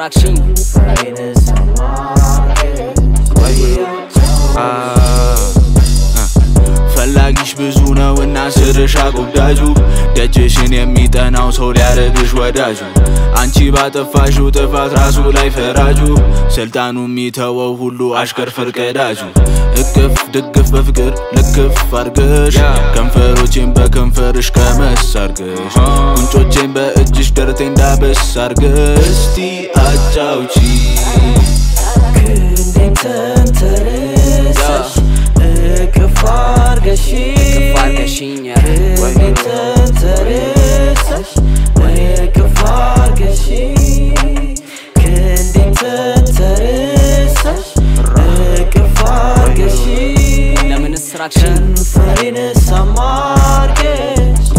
distraction ፈላጊሽ ብዙ ነውና ስርሽ አጎብዳጁ ደጅሽን የሚጠናው ሰው ሊያረግሽ ወዳጁ አንቺ ባጠፋሽው ጥፋት ራሱ ላይ ፈራጁ ስልጣኑ የሚተወው ሁሉ አሽከር ፈርቀዳጁ እቅፍ ድግፍ በፍቅር ልክፍ አርገሽ ከንፈሮቼን በከንፈርሽ ከመስ አርገሽ ጉንጮቼን በእጅሽ ደረቴ እንዳበስ አርገሽ እስቲ አጫውቺ ክንዴን ተንተርሰሽ እቅፍ አርገሽኝ ክንዴን ተንተርሰሽ እቅፍ አርገሽኝ ክንዴን ተንተርሰሽ እቅፍ አርገሽኝ ለምን distraction ከንፈሬን ሳማርገሽ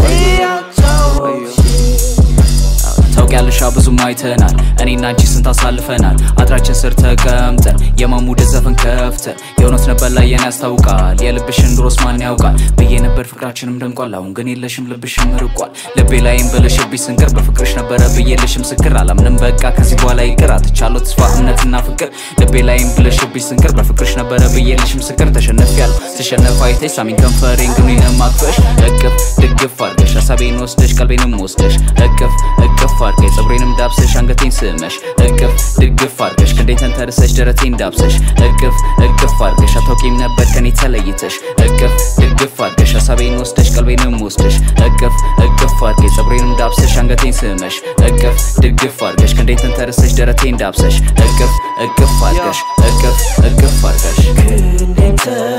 ታውቂያለሽ ብዙ ማይተናል እኔና አንቺ ስንት አሳልፈናል አጥራችን ስር ተቀምጠን የማሙድ ዘፈን ከፍተን የእውነት ነበር ላይ ያስታውቃል የልብሽን ድሮስ ማን ያውቃል ብዬ ነበር ፍቅራችንም ደምቋል አሁን ግን የለሽም ልብሽም ርቋል ልቤ ላይም ብለሽብኝ ስንቅር በፍቅርሽ ነበረ ብዬልሽም ስክር አላምንም በቃ ከዚህ በኋላ ይቅር አትቻለው ተስፋ እምነትና ፍቅር ልቤ ላይም ብለሽብኝ ስንቅር በፍቅርሽ ነበረ ብዬልሽም ስክር ተሸነፊያለሁ ስሸነፍ አይተሽ ሳሚን ከንፈሬን ግኑኝንም አቅፈሽ እቅፍ ድግፍ አርገሽ ሀሳቤን ወስደሽ ቀልቤንም ወስደሽ እቅፍ አርገሽ ፀጉሬንም ዳብሰሽ አንገቴን ስመሽ እቅፍ ድግፍ አርገሽ ክንዴን ተንተርሰሽ ደረቴን ዳብሰሽ እቅፍ አርገሽ አታውቂም ነበር ከኔ ተለይተሽ እቅፍ ድግፍ አርገሽ ሀሳቤን ወስደሽ ቀልቤንም ወስደሽ እቅፍ አርገሽ ፀጉሬንም ዳብሰሽ አንገቴን ስመሽ እቅፍ ድግፍ አርገሽ ክንዴን ተንተርሰሽ ደረቴን ዳብሰሽ እቅፍ አርገሽ ክንዴን